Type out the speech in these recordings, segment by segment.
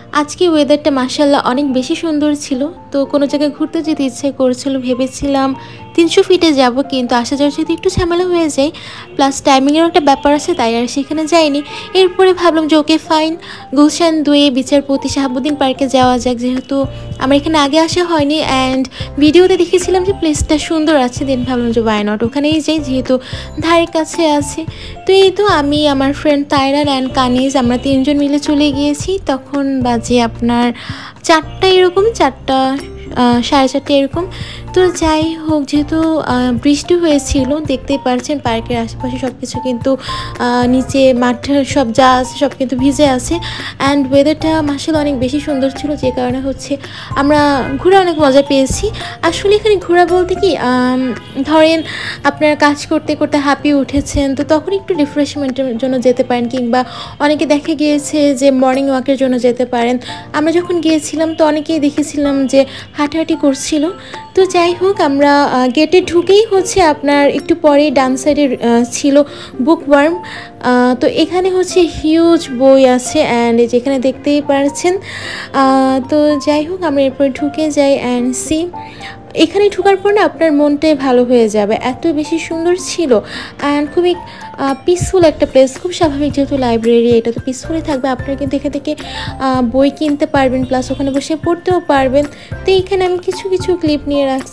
আজকে ওয়েদারটা মাশাআল্লাহ অনেক বেশি সুন্দর ছিল। তো কোনো জায়গায় ঘুরতে যেতে ইচ্ছে করছিল, ভেবেছিলাম 300 ফিটে যাব, কিন্তু আসা যাওয়ার যেতে একটু ঝামেলা হয়ে যায়, প্লাস টাইমিংয়েরও একটা ব্যাপার আছে, তাই আর সেখানে যাইনি। এরপরে ভাবলাম যে ওকে ফাইন, গুলশান 2 বিচারপতি শাহাবুদ্দিন পার্কে যাওয়া যাক, যেহেতু আমার এখানে আগে আসা হয়নি অ্যান্ড ভিডিওতে দেখেছিলাম যে প্লেসটা সুন্দর আছে। দেন ভাবলাম যে ওয়াই নট, ওখানেই যাই, যেহেতু ধারের কাছে আছে। তো এই তো আমি, আমার ফ্রেন্ড তাইরান অ্যান্ড কানিজ, আমরা 3 জন মিলে চলে গিয়েছি। তখন বাজে আপনার 4টা, এরকম 4টা 4:30 এরকম। তো যাই হোক, যেহেতু বৃষ্টি হয়েছিল, দেখতেই পারছেন পার্কের আশেপাশে সব কিছু কিন্তু নিচে মাঠের সব যা আছে সব কিন্তু ভিজে আছে। অ্যান্ড ওয়েদারটা মাশাআল্লাহ অনেক বেশি সুন্দর ছিল, যে কারণে হচ্ছে আমরা ঘুরে অনেক মজা পেয়েছি। আসলে এখানে ঘোরা বলতে কি, ধরেন আপনার কাজ করতে করতে হাঁপিয়ে উঠেছেন, তো তখন একটু রিফ্রেশমেন্টের জন্য যেতে পারেন, কিংবা অনেকে দেখা গিয়েছে যে মর্নিং ওয়াকের জন্য যেতে পারেন। আমরা যখন গিয়েছিলাম তো অনেকেই দেখেছিলাম যে হাঁটাহাঁটি করছিল। তো যাই হোক, আমরা গেটে ঢুকেই হচ্ছে আপনার একটু পরে ডান সাইডে ছিল বুক ওয়ার্ম। তো এখানে হচ্ছে হিউজ বই আছে অ্যান্ড যেখানে দেখতেই পারছেন। তো যাই হোক, আমরা এরপরে ঢুকে যাই অ্যান্ড সি, এখানে ঢোকার পর না আপনার মনটাই ভালো হয়ে যাবে, এত বেশি সুন্দর ছিল অ্যান্ড খুবই পিসফুল একটা প্লেস। খুব স্বাভাবিক, যেহেতু লাইব্রেরি, এটা তো পিসফুলই থাকবে। আপনারা কিন্তু এখান থেকে বই কিনতে পারবেন, প্লাস ওখানে বসে পড়তেও পারবেন। তো এইখানে আমি কিছু কিছু ক্লিপ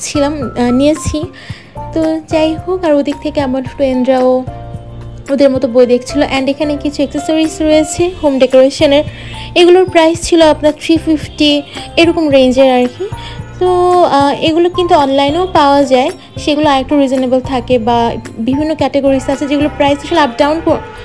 নিয়েছি। তো যাই হোক, আর ওদিক থেকে আমার ফ্রেন্ডরাও ওদের মতো বই দেখছিল। অ্যান্ড এখানে কিছু অ্যাক্সেসরিজ রয়েছে হোম ডেকোরেশনের, এগুলোর প্রাইস ছিল আপনার 350 এরকম রেঞ্জের আর কি। তো এগুলো কিন্তু অনলাইনেও পাওয়া যায়, সেগুলো আরেকটু রিজনেবল থাকে, বা বিভিন্ন ক্যাটাগরিজ আছে যেগুলো প্রাইস আসলে আপ ডাউন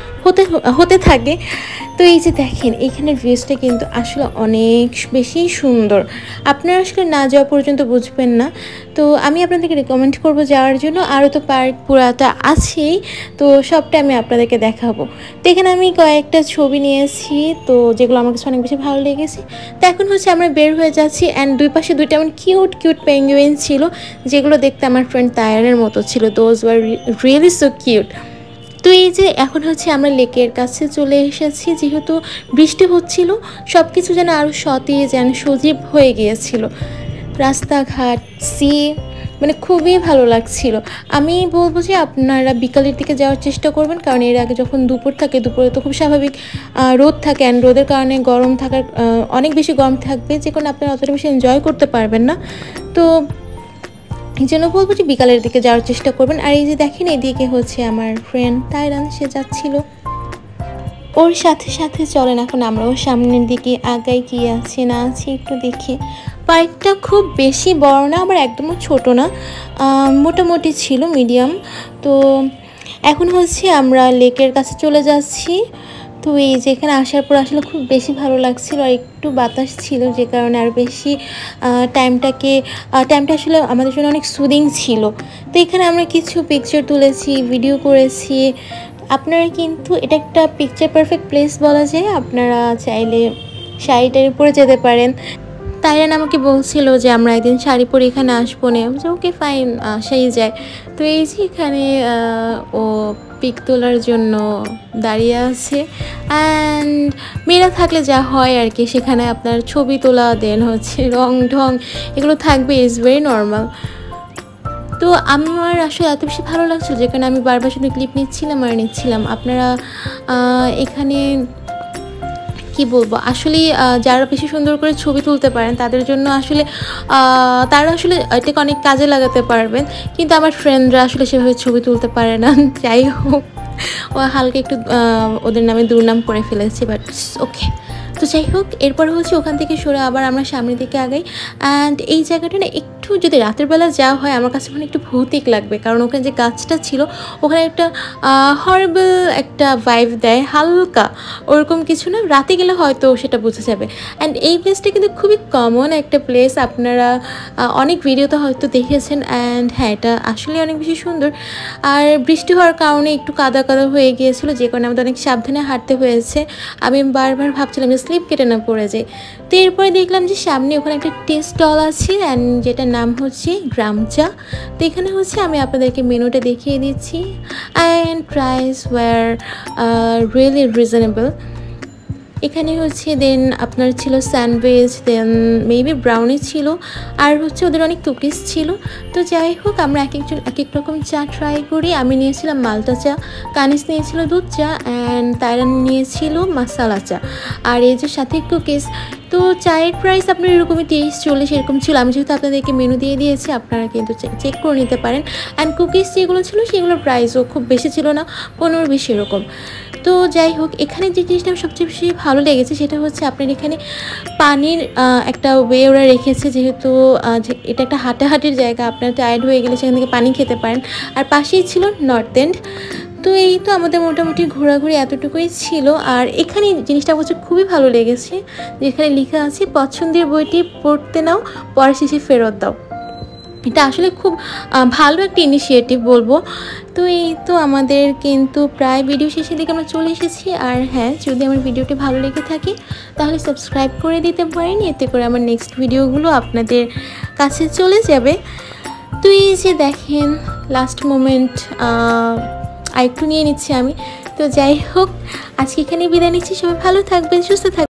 হতে থাকে। তো এই যে দেখেন, এইখানের ভিউজটা কিন্তু আসলে অনেক বেশি সুন্দর, আপনারা আসলে না যাওয়া পর্যন্ত বুঝবেন না। তো আমি আপনাদেরকে রেকমেন্ড করব যাওয়ার জন্য। আরও তো পার্ক পুরাটা আছেই, তো সবটা আমি আপনাদেরকে দেখাবো। তো এখানে আমি কয়েকটা ছবি নিয়েছি, তো যেগুলো আমার কাছে অনেক বেশি ভালো লেগেছে। তো এখন হচ্ছে আমরা বের হয়ে যাচ্ছি অ্যান্ড দুই পাশে দুইটা এমন কিউট পেঙ্গুইন ছিল, যেগুলো দেখতে আমার ফ্রেন্ড তায়ারের মতো ছিল। Those were really so cute. তো এই যে এখন হচ্ছে আমরা লেকের কাছে চলে এসেছি, যেহেতু বৃষ্টি হচ্ছিল, সব কিছু যেন আরও সতেজ যেন সজীব হয়ে গিয়েছিল, রাস্তাঘাট, সি, মানে খুবই ভালো লাগছিল। আমি বলবো যে আপনারা বিকালের দিকে যাওয়ার চেষ্টা করবেন, কারণ এর আগে যখন দুপুর থাকে, দুপুরে তো খুব স্বাভাবিক রোদ থাকে অ্যান্ড রোদের কারণে গরম থাকার অনেক বেশি গরম থাকবে, যে কোনো আপনারা অতটা বেশি এনজয় করতে পারবেন না। তো এই জন্য বলবো যে বিকালের দিকে যাওয়ার চেষ্টা করবেন। আর এই যে দেখেন, এদিকে হচ্ছে আমার ফ্রেন্ড তাইরান, সে যাচ্ছিল, ওর সাথে সাথে চলেন এখন আমরাও সামনের দিকে আগাই, কি আছে না আছে একটু দেখি। পার্কটা খুব বেশি বড় না, আবার একদমও ছোট না, মোটামুটি ছিল, মিডিয়াম। তো এখন হচ্ছে আমরা লেকের কাছে চলে যাচ্ছি। তো এই যে এখানে আসার পর আসলে খুব বেশি ভালো লাগছিল, আর একটু বাতাস ছিল, যে কারণে আর বেশি টাইমটা আসলে আমাদের জন্য অনেক সুদিং ছিল। তো এখানে আমরা কিছু পিকচার তুলেছি, ভিডিও করেছি। আপনারা কিন্তু এটা একটা পিকচার পারফেক্ট প্লেস বলা যায়, আপনারা চাইলে শাড়িটার উপরে যেতে পারেন। তাইরান আমাকে বলছিল যে আমরা একদিন শাড়ি পরে এখানে আসবো না, যে ওকে ফাইন, সেই যায়। তো এই যে এখানে ও পিক তোলার জন্য দাঁড়িয়ে আছে অ্যান্ড মেয়েরা থাকলে যা হয় আর কি, সেখানে আপনার ছবি তোলা, দেন হচ্ছে রং ঢং, এগুলো থাকবে, ইজ ভেরি নর্মাল। তো আমার আসলে এত বেশি ভালো লাগছিল, যে কারণে আমি বারবার শুধু ক্লিপ নিচ্ছিলাম। আপনারা এখানে কি বলবো, আসলে যারা বেশি সুন্দর করে ছবি তুলতে পারেন তাদের জন্য আসলে তারা আসলে এটাকে অনেক কাজে লাগাতে পারবেন, কিন্তু আমার ফ্রেন্ডরা আসলে সেভাবে ছবি তুলতে পারে না। যাই হোক, ও হালকা একটু ওদের নামে দুর্নাম করে ফেলেছে, বাট ওকে। তো যাই হোক, এরপর হচ্ছে ওখান থেকে সরে আবার আমরা সামনের দিকে আগাই। অ্যান্ড এই জায়গাটা না একটু, যদি রাতের বেলা যাওয়া হয়, আমার কাছে ওখানে একটু ভৌতিক লাগবে, কারণ ওখানে যে গাছটা ছিল, ওখানে একটা হরিবল একটা ভাইব দেয়, হালকা ওরকম কিছু না, রাতে গেলে হয়তো সেটা বোঝা যাবে। অ্যান্ড এই প্লেসটা কিন্তু খুবই কমন একটা প্লেস, আপনারা অনেক ভিডিওতে হয়তো দেখেছেন। অ্যান্ড হ্যাঁ, এটা আসলে অনেক বেশি সুন্দর। আর বৃষ্টি হওয়ার কারণে একটু কাদা হয়ে গিয়েছিলো, যে কারণে আমাদের অনেক সাবধানে হাঁটতে হয়েছে। আমি বারবার ভাবছিলাম যে স্লিপ কেটে না পড়ে যায়। তো এরপরে দেখলাম যে সামনে ওখানে একটা টি স্টল আছে, অ্যান্ড যেটার নাম হচ্ছে গ্রাম চা। তো এখানে হচ্ছে আমি আপনাদেরকে মেনুটা দেখিয়ে দিচ্ছি, and price were really reasonable. এখানে হচ্ছে দেন আপনার ছিল স্যান্ডউইচ, দেন মেবি ব্রাউনি ছিল, আর হচ্ছে ওদের অনেক কুকিজ ছিল। তো যাই হোক আমরা এক একজন এক এক রকম চা ট্রাই করি। আমি নিয়েছিলাম মাল্টা চা, কানিস নিয়েছিল দুধ চা, অ্যান্ড তাইরান নিয়েছিল মশালা চা, আর এই যে সাথে কুকিজ। তো চায়ের প্রাইস আপনার এরকমই 30-40 এরকম ছিল। আমি যেহেতু আপনাদেরকে মেনু দিয়ে দিয়েছি, আপনারা কিন্তু চেক করে নিতে পারেন। অ্যান্ড কুকিজ যেগুলো ছিল সেগুলোর প্রাইসও খুব বেশি ছিল না, 15-20 এরকম। তো যাই হোক, এখানে যে জিনিসটা আমার সবচেয়ে বেশি ভালো লেগেছে সেটা হচ্ছে আপনার এখানে পানির একটা ওয়ে ওরা রেখেছে, যেহেতু এটা একটা হাঁটাহাঁটির জায়গা, আপনার টায়ার্ড হয়ে গেলে সেখান থেকে পানি খেতে পারেন। আর পাশেই ছিল নর্থ এন্ড। তো এই তো আমাদের মোটামুটি ঘোরাঘুরি এতটুকুই ছিল। আর এখানে জিনিসটা হচ্ছে খুবই ভালো লেগেছে, যেখানে লেখা আছে পছন্দের বইটি পড়তে নাও, পড়া শেষে ফেরত দাও। এটা আসলে খুব ভালো একটা ইনিশিয়েটিভ বলবো। তো এই তো আমাদের কিন্তু প্রায় ভিডিও শেষের দিকে আমরা চলে এসেছি। আর হ্যাঁ, যদি আমার ভিডিওটি ভালো লেগে থাকে তাহলে সাবস্ক্রাইব করে দিতে পারেন, এতে করে আমার নেক্সট ভিডিওগুলো আপনাদের কাছে চলে যাবে। তো এই যে দেখেন লাস্ট মোমেন্ট আরেকটু নিয়ে নিচ্ছি আমি। তো যাই হোক, আজকে এখানে বিদায় নিচ্ছি। সবাই ভালো থাকবেন, সুস্থ থাকবেন।